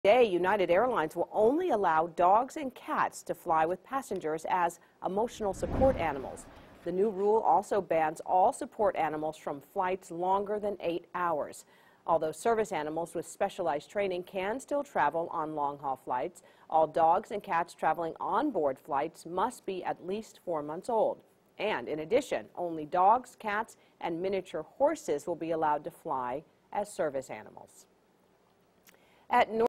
Today, United Airlines will only allow dogs and cats to fly with passengers as emotional support animals. The new rule also bans all support animals from flights longer than 8 hours. Although service animals with specialized training can still travel on long-haul flights, all dogs and cats traveling on-board flights must be at least 4 months old. And in addition, only dogs, cats, and miniature horses will be allowed to fly as service animals. At